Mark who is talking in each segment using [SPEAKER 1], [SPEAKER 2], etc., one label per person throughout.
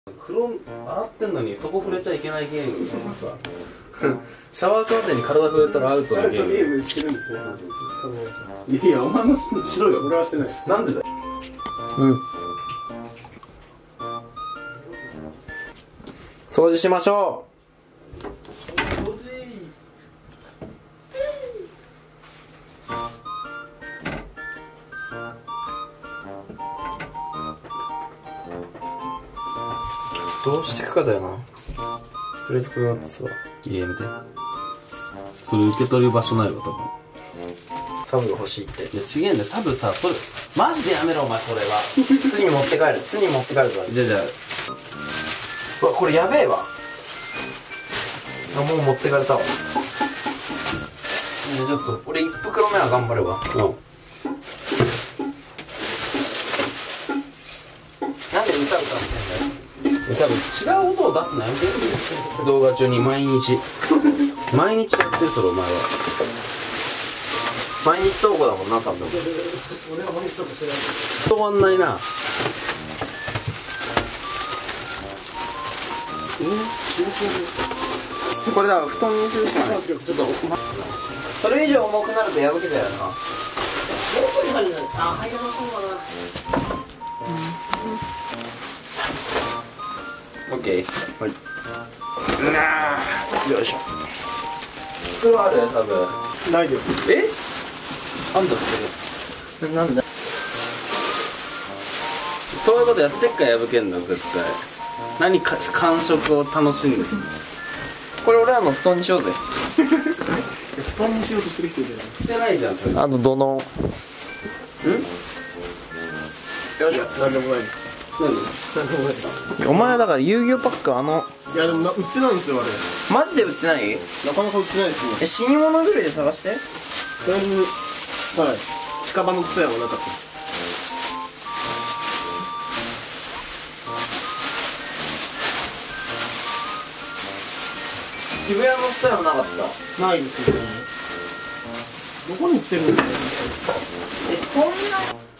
[SPEAKER 1] 風呂洗ってんのにそこ触れちゃいけないゲームみたいなさシャワーカーテンに体触れたらアウトなゲームしてるんですね。そうそうそう。いやお前もしろよ。俺はしてないです。なんでだよ。
[SPEAKER 2] 掃除しましょう。どうしていくかだよな。とりあえずこれ渡すわ。
[SPEAKER 1] いややめて。それ受け取る場所ないわ多分。
[SPEAKER 2] サブが欲しいって。
[SPEAKER 1] いや違えんだよ。サブさそれマジでやめろお前それは。
[SPEAKER 2] 巣に持って帰る。巣に持って帰るから。
[SPEAKER 1] じゃあ
[SPEAKER 2] うわこれやべえわ。あもう持ってかれたわ。
[SPEAKER 1] ちょっと
[SPEAKER 2] 俺1袋目は頑張るわ。
[SPEAKER 1] うん。
[SPEAKER 2] なんで歌ってんだよ。
[SPEAKER 1] 多分違う音を出すのやめて。動画中に毎日毎日やってるそれお前は。
[SPEAKER 2] 毎日投稿だもんな多分。
[SPEAKER 3] 俺は毎日とかしてない。
[SPEAKER 1] 止まんないな。
[SPEAKER 2] これだ布団にするしかない。
[SPEAKER 1] ちょっと
[SPEAKER 2] それ以上重くなると破けちゃうよな。
[SPEAKER 3] どこに入るの？あ、入らなそうだな。
[SPEAKER 1] オッケー。
[SPEAKER 2] はい。よいしょ。
[SPEAKER 1] 袋ある多分。
[SPEAKER 3] ないです。
[SPEAKER 1] え？なんだってる。
[SPEAKER 2] なんだ。
[SPEAKER 1] そういうことやってっから破けんだ絶対。何か感触を楽しんでる。
[SPEAKER 2] これ俺らの布団にしようぜ。
[SPEAKER 3] 布団にしようとしてる人いるじゃないです
[SPEAKER 1] 捨てないじゃんそれ。
[SPEAKER 2] あの土の。
[SPEAKER 1] ん？
[SPEAKER 2] よいしょ。
[SPEAKER 3] か。なんでもないです。
[SPEAKER 1] 何？
[SPEAKER 3] なんでもないです。
[SPEAKER 2] お前だから遊戯王パック
[SPEAKER 3] いやでも売ってないんですよあれ。
[SPEAKER 2] マジで売ってない？
[SPEAKER 3] なかなか売ってないですね。
[SPEAKER 2] 死に物ぐらいで探して。
[SPEAKER 3] とりあえずはい近場のツヤはなかった。
[SPEAKER 2] 渋谷のスタイルなかった。
[SPEAKER 3] ないですよね。どこに売ってるんですかね。
[SPEAKER 2] そんな。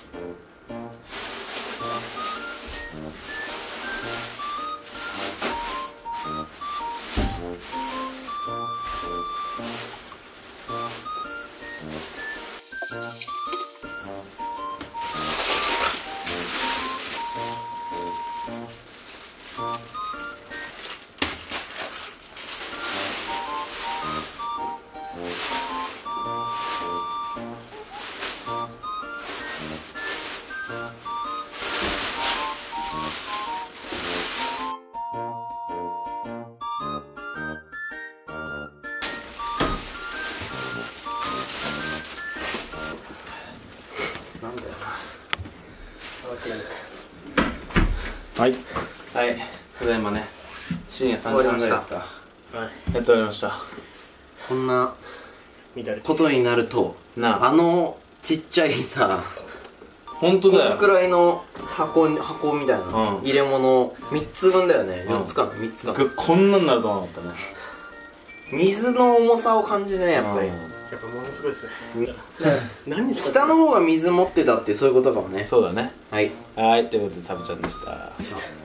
[SPEAKER 1] なんだよ
[SPEAKER 4] はい、
[SPEAKER 1] な。はい。ただいまね深夜3時半ぐらいですか。
[SPEAKER 4] やっておりました。
[SPEAKER 1] こんな
[SPEAKER 3] みたいな。
[SPEAKER 1] ことになると
[SPEAKER 4] な
[SPEAKER 1] あのちっちゃいさ
[SPEAKER 4] 本当だよ。
[SPEAKER 2] このくらいの箱みたいな、
[SPEAKER 4] うん
[SPEAKER 2] 入れ物3つ分だよね。4つかな、3つかな。
[SPEAKER 4] こんなになると思わなかったね。
[SPEAKER 2] 水の重さを感じね、やっぱり。
[SPEAKER 3] やっぱものすごいですね。何日
[SPEAKER 2] 下の方が水持ってたってそういうことかもね。
[SPEAKER 4] そうだね。
[SPEAKER 2] はい。
[SPEAKER 4] はい、ということでサブちゃんでした。